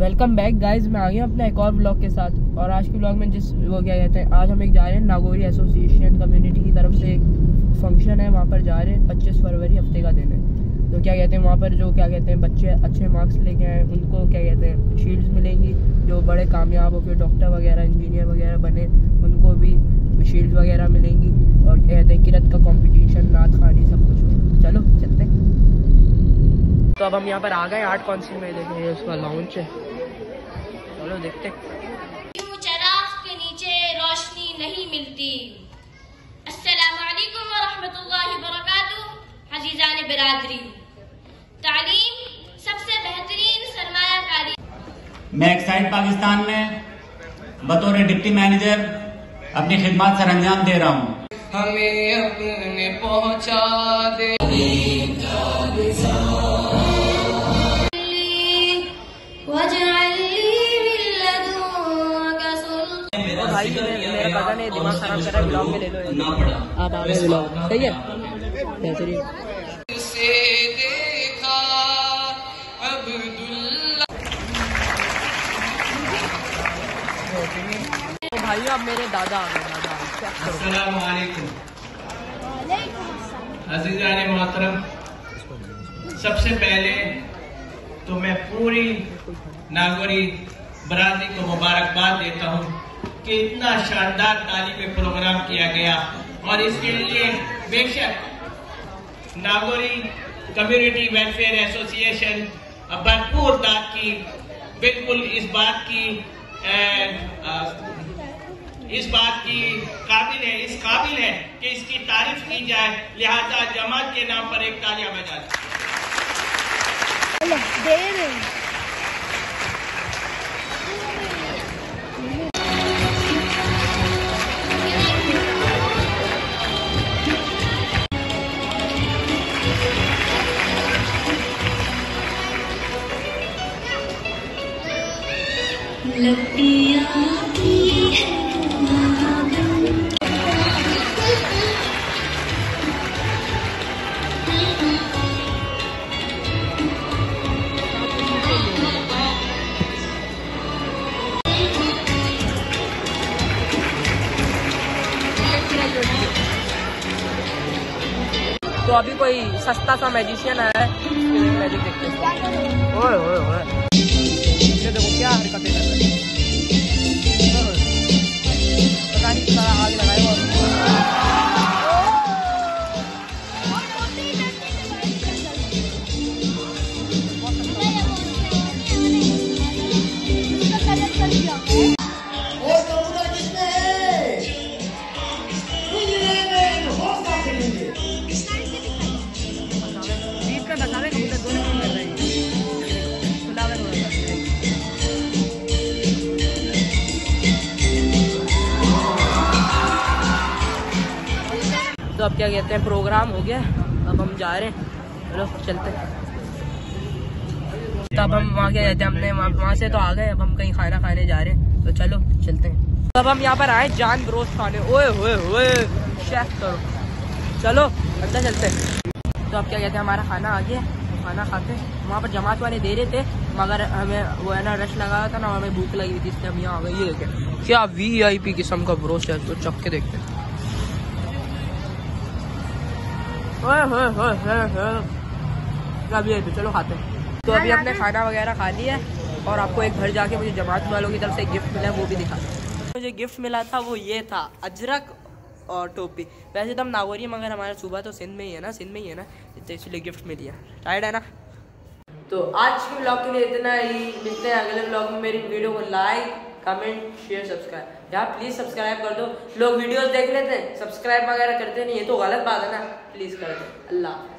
Welcome back guys, मैं आ गया अपना एक और ब्लॉग के साथ। और आज के ब्लॉग में वो क्या कहते हैं, आज हम एक जा रहे हैं नागौरी एसोसिएशन कम्युनिटी की तरफ से एक फंक्शन है, वहाँ पर जा रहे हैं। 25 फरवरी हफ्ते का दिन है। तो क्या कहते हैं, वहाँ पर जो क्या कहते हैं बच्चे अच्छे मार्क्स लेके आए उनको क्या कहते हैं शील्ड्स मिलेंगी। जो बड़े कामयाब होकर डॉक्टर वगैरह इंजीनियर वगैरह बने उनको भी शील्ड्स वगैरह मिलेंगी। और क्या कहते हैं किरत का कॉम्पिटिशन, नात खानी, सब कुछ। चलो चलते हैं। तो अब हम यहाँ पर आ गए आर्ट काउंसिल में, देखें उसका लॉन्च है। चलो देखते। चराग के नीचे रोशनी नहीं मिलती। अस्सलामु अलैकुम व रहमतुल्लाहि व बरकातुहू। अज़ीज़ान बिरादरी, तालीम सबसे बेहतरीन सरमायाकारी। मैं एक्साइड पाकिस्तान में बतौर डिप्टी मैनेजर अपनी खिदमत सर अंजाम दे रहा हूँ। हमें अपने पहुँचा दे। भाई मेरा पता नहीं, दिमाग खराब कर रहा है। ब्लॉग में ले लो आप, आ गए ब्लॉग, सही है बेहतरीन। देखा अब्दुल्ला। तो भाई अब मेरे दादा आ गए। दादा अस्सलाम वालेकुम अज़ीज़ान मोहतरम, सबसे पहले तो मैं पूरी नागौरी बरादरी को मुबारकबाद देता हूँ कि इतना शानदार तालीमी प्रोग्राम किया गया। और इसके लिए बेशक नागौरी कम्युनिटी वेलफेयर एसोसिएशन भरपूर दाद की, बिल्कुल इस बात की काबिल है कि इसकी तारीफ की जाए। लिहाजा जमात के नाम पर एक तालियां बजा दें। तो अभी कोई सस्ता सा मैजिशियन आया है, मैजिक देखते हैं। ओए ओए ओए, ये देखो क्या हरकतें कर रहे हैं। पता नहीं सारा आग लगाएगा। तो अब क्या कहते हैं प्रोग्राम हो गया, अब हम जा रहे हैं। चलो चलते हैं। तब हम वहाँ क्या कहते हैं, हमने वहाँ से तो आ गए, अब हम कहीं खाना खाने जा रहे हैं। तो चलो चलते हैं। तब हम यहाँ पर आए जान ब्रोस्ट खाने। ओए ओए ओए, शेफ करो। चलो अंदर चलते हैं। तो अब क्या कहते हैं हमारा खाना आ गया, खाना खाते हैं। वहाँ पर जमात वाले दे रहे थे, मगर हमें वो है ना रश लगा था ना, हमें भूख लगी थी, इसलिए हम यहाँ आ गए। ये देखें क्या VIP किस्म का ब्रोस्ट है। तो चख के देखते हैं। अभी चलो खाते हैं। तो अभी हमने खाना वगैरह खा लिया है और आपको एक घर जाके मुझे जमात वालों की तरफ से गिफ्ट मिला है, वो भी दिखा। मुझे गिफ्ट मिला था वो ये था, अजरक और टोपी। वैसे तो हम नागौरी, मगर हमारा सूबा तो सिंध में ही है ना, तो इसलिए गिफ्ट मिली है। टाइड है ना। तो आज के ब्लॉग के लिए इतना ही। मिलते हैं अगले ब्लॉग में। मेरी वीडियो को लाइक, कमेंट, शेयर, सब्सक्राइब। यार प्लीज़ सब्सक्राइब कर दो। लोग वीडियोस देख लेते हैं, सब्सक्राइब वगैरह करते नहीं, ये तो गलत बात है ना। प्लीज़ कर दो। अल्लाह।